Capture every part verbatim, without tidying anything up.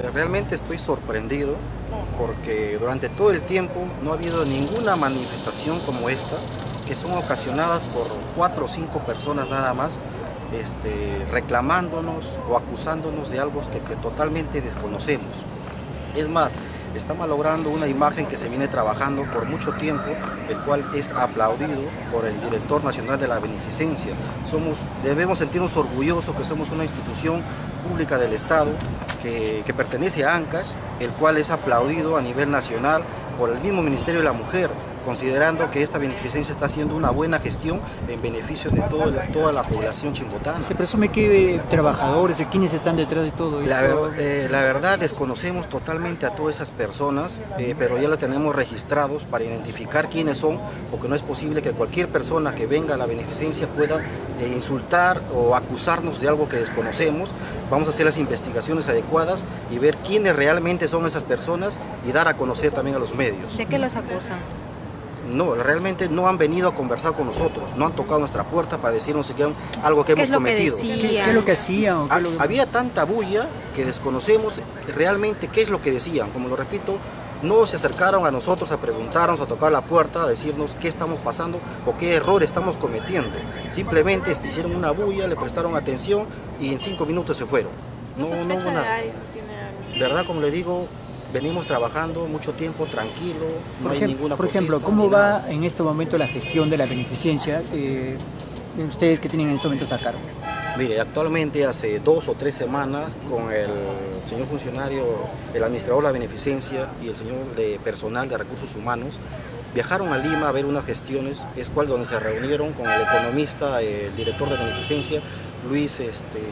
Realmente estoy sorprendido porque durante todo el tiempo no ha habido ninguna manifestación como esta, que son ocasionadas por cuatro o cinco personas nada más, este, reclamándonos o acusándonos de algo que, que totalmente desconocemos. Es más, está malogrando una imagen que se viene trabajando por mucho tiempo, el cual es aplaudido por el director nacional de la beneficencia. Somos, debemos sentirnos orgullosos que somos una institución pública del Estado que, que pertenece a ANCAS, el cual es aplaudido a nivel nacional por el mismo Ministerio de la Mujer, considerando que esta beneficencia está haciendo una buena gestión en beneficio de todo la, toda la población chimbotana. ¿Se presume que trabajadores, de quiénes están detrás de todo esto? La, ver, eh, la verdad desconocemos totalmente a todas esas personas, eh, pero ya lo tenemos registrados para identificar quiénes son, porque no es posible que cualquier persona que venga a la beneficencia pueda eh, insultar o acusarnos de algo que desconocemos. Vamos a hacer las investigaciones adecuadas y ver quiénes realmente son esas personas y dar a conocer también a los medios. ¿De qué los acusan? No, realmente no han venido a conversar con nosotros, no han tocado nuestra puerta para decirnos que algo que hemos cometido. Que ¿Qué, ¿Qué es lo que hacían? Ha, lo que... Había tanta bulla que desconocemos realmente qué es lo que decían. Como lo repito, no se acercaron a nosotros a preguntarnos, a tocar la puerta, a decirnos qué estamos pasando o qué error estamos cometiendo. Simplemente hicieron una bulla, le prestaron atención y en cinco minutos se fueron. No, no hubo nada. ¿Verdad? Como le digo, venimos trabajando mucho tiempo tranquilo, no por hay ejemplo, ninguna Por protesta, ejemplo, ¿cómo ni va nada. en este momento la gestión de la beneficencia eh, de ustedes que tienen en este momento a cargo? Mire, actualmente hace dos o tres semanas con el señor funcionario, el administrador de la beneficencia y el señor de personal de recursos humanos, viajaron a Lima a ver unas gestiones, es cual donde se reunieron con el economista, el director de beneficencia, Luis, este,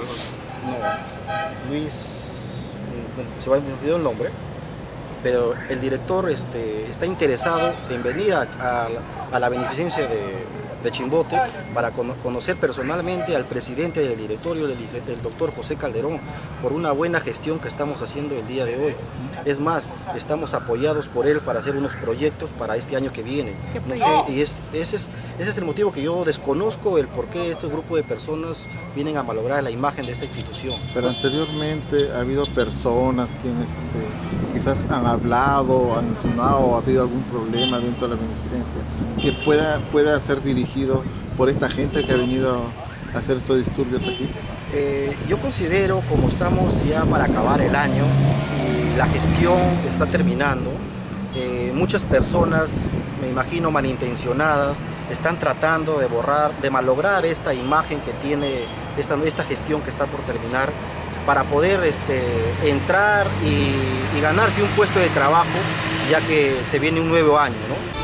no, Luis, se me olvidó el nombre, pero el director este, está interesado en venir a, a, a la beneficencia de, de Chimbote para conocer personalmente al presidente del directorio, el, el doctor José Calderón, por una buena gestión que estamos haciendo el día de hoy. Es más, estamos apoyados por él para hacer unos proyectos para este año que viene. No sé, y es, ese, es, ese es el motivo que yo desconozco, el por qué este grupo de personas vienen a malograr la imagen de esta institución. Pero anteriormente ha habido personas quienes este, quizás han hablado, han insinuado, ha habido algún problema dentro de la beneficencia que pueda, pueda ser dirigido por esta gente que ha venido a hacer estos disturbios aquí. Eh, yo considero, como estamos ya para acabar el año y la gestión está terminando, eh, muchas personas, me imagino malintencionadas, están tratando de borrar, de malograr esta imagen que tiene esta, esta gestión que está por terminar, para poder este, entrar y, y ganarse un puesto de trabajo, ya que se viene un nuevo año, ¿no?